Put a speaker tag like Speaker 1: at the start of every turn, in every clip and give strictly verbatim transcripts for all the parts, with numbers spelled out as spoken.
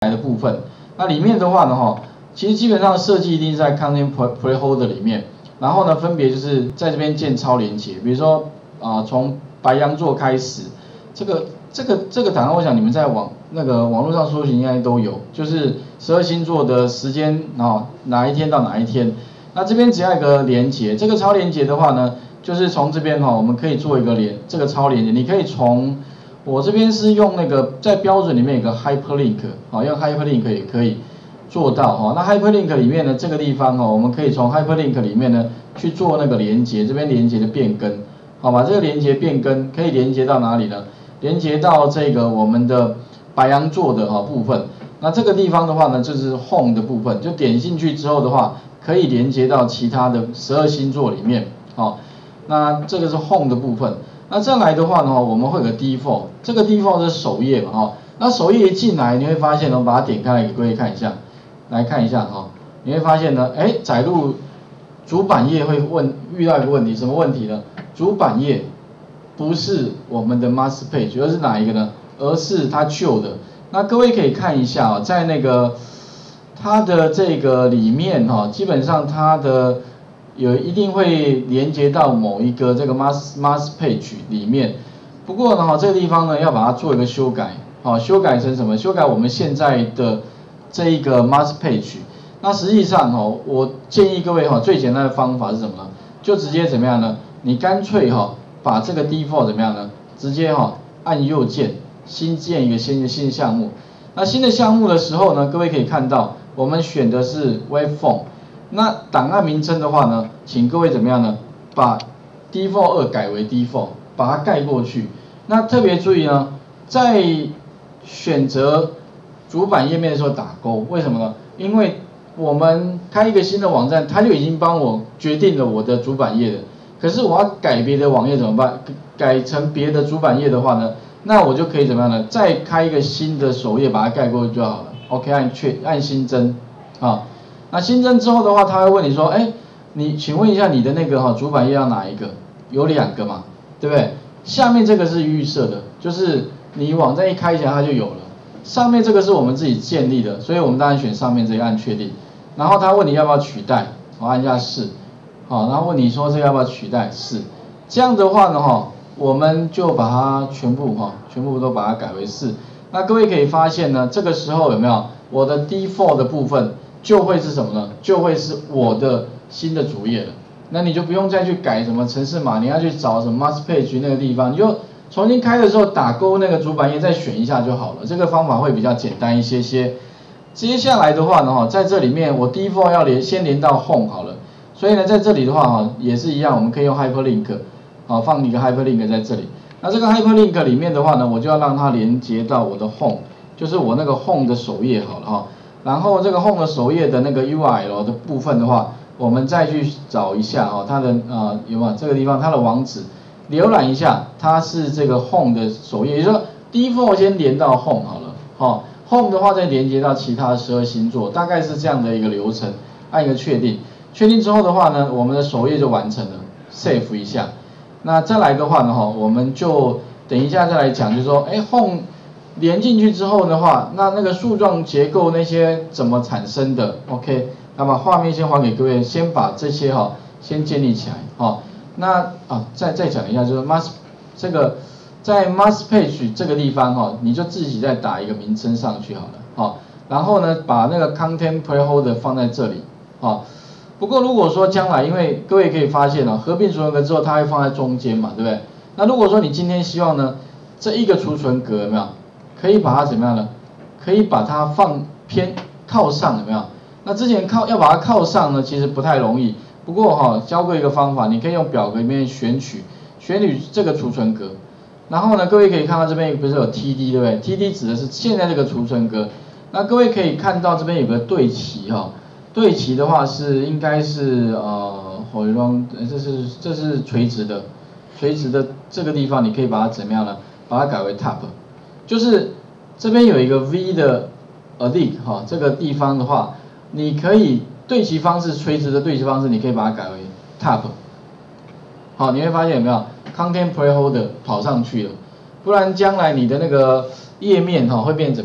Speaker 1: 的部分。那里面的话呢，哈，其实基本上设计一定是在 Content Placeholder 里面，然后呢，分别就是在这边建超连结，比如说啊、呃，从白羊座开始，这个这个这个档案，我想你们在网那个网络上搜寻应该都有，就是十二星座的时间啊，哪一天到哪一天。那这边只要一个连结，这个超连结的话呢，就是从这边哈、哦，我们可以做一个连这个超连结，你可以从我这边是用那个在标准里面有个 hyperlink， 好、哦，用 hyperlink 也可以做到哈、哦。那 hyperlink 里面呢，这个地方哦，我们可以从 hyperlink 里面呢去做那个连结，这边连结的变更，好吧？这个连结变更可以连接到哪里呢？连接到这个我们的白羊座的哈、哦、部分。那这个地方的话呢，就是 home 的部分，就点进去之后的话，可以连接到其他的十二星座里面，哦。那这个是 home 的部分。那再来的话呢，我们会有个 default， 这个 default 是首页嘛，哈。那首页一进来，你会发现呢，我把它点开来给各位看一下，来看一下哈，你会发现呢，哎，载入主板页会问遇到一个问题，什么问题呢？主板页不是我们的 master page， 而是哪一个呢？而是它旧的。那各位可以看一下啊，在那个它的这个里面哈，基本上它的有一定会连接到某一个这个 master master page 里面。不过呢，这个地方呢要把它做一个修改，好，修改成什么？修改我们现在的这一个 master page。那实际上哈，我建议各位哈，最简单的方法是什么呢？就直接怎么样呢？你干脆哈把这个 default 怎么样呢？直接哈按右键。新建一个新的新的项目，那新的项目的时候呢，各位可以看到，我们选的是 Waveform。那档案名称的话呢，请各位怎么样呢？把 default 二改为 default， 把它盖过去。那特别注意呢，在选择主板页面的时候打勾，为什么呢？因为我们开一个新的网站，它就已经帮我决定了我的主板页了。可是我要改别的网页怎么办？改成别的主板页的话呢？那我就可以怎么样呢？再开一个新的首页，把它盖过去就好了。OK， 按确按新增，啊，那新增之后的话，他会问你说，哎，你请问一下你的那个哈主板页要哪一个？有两个嘛，对不对？下面这个是预设的，就是你网站一开起来它就有了。上面这个是我们自己建立的，所以我们当然选上面这个按确定。然后他问你要不要取代，我按一下是，好，然后问你说这个要不要取代是，这样的话呢哈。我们就把它全部哈，全部都把它改为是。那各位可以发现呢，这个时候有没有我的 default 的部分就会是什么呢？就会是我的新的主页了。那你就不用再去改什么程式码，你要去找什么 master page 那个地方，你就重新开的时候打勾那个主板页再选一下就好了。这个方法会比较简单一些些。接下来的话呢，哈，在这里面我 default 要连先连到 home 好了。所以呢，在这里的话哈，也是一样，我们可以用 hyperlink。好，放一个 hyperlink 在这里。那这个 hyperlink 里面的话呢，我就要让它连接到我的 home， 就是我那个 home 的首页好了哈。然后这个 home 的首页的那个 U R L 的部分的话，我们再去找一下哈，它的呃有没有这个地方它的网址，浏览一下，它是这个 home 的首页，也就是说 default 先连到 home 好了，哈 ，home 的话再连接到其他的十二星座，大概是这样的一个流程。按一个确定，确定之后的话呢，我们的首页就完成了 ，save 一下。那再来的话呢，哈，我们就等一下再来讲，就是说，哎 ，home 连进去之后的话，那那个树状结构那些怎么产生的 ？OK， 那么画面先还给各位，先把这些哈先建立起来，哈。那啊，再再讲一下，就是 master 这个在 master page 这个地方哈，你就自己再打一个名称上去好了，哈。然后呢，把那个 content placeholder 放在这里，哈。不过如果说将来，因为各位可以发现哦，合并储存格之后，它会放在中间嘛，对不对？那如果说你今天希望呢，这一个储存格有没有，可以把它怎么样呢？可以把它放偏靠上，有没有？那之前靠要把它靠上呢，其实不太容易。不过哈、哦，教过一个方法，你可以用表格里面选取选取这个储存格，然后呢，各位可以看到这边不是有 T D 对不对 ？T D 指的是现在这个储存格。那各位可以看到这边有个对齐哈。对齐的话是应该是呃 horizontal， 这是这是垂直的，垂直的这个地方你可以把它怎么样呢？把它改为 top， 就是这边有一个 V 的 alignment 哈，这个地方的话，你可以对齐方式垂直的对齐方式，你可以把它改为 top。好，你会发现有没有 content placeholder 跑上去了，不然将来你的那个页面哈会变怎么样？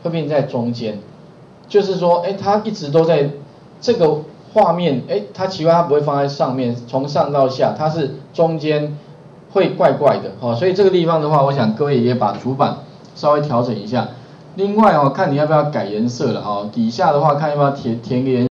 Speaker 1: 会变在中间，就是说，哎，它一直都在这个画面，哎，它奇怪它不会放在上面，从上到下，它是中间会怪怪的，哦，所以这个地方的话，我想各位也把主板稍微调整一下。另外哦，看你要不要改颜色了哈，底下的话看要不要填填个颜。